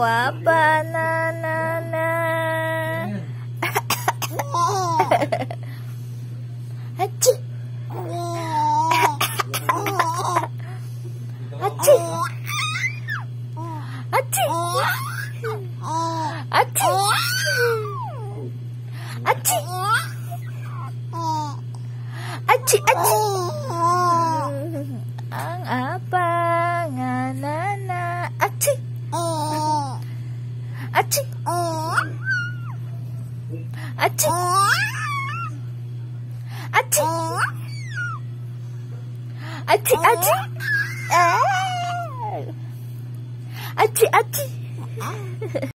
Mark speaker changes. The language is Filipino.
Speaker 1: apa na na na. Hachi. Hachi. Hachi. Hachi. Hachi. Hachi, hachi. Ang apa nga na na. Hachi. Hachi. Hachi. Hachi. Hachi, hachi. Hachi, hachi.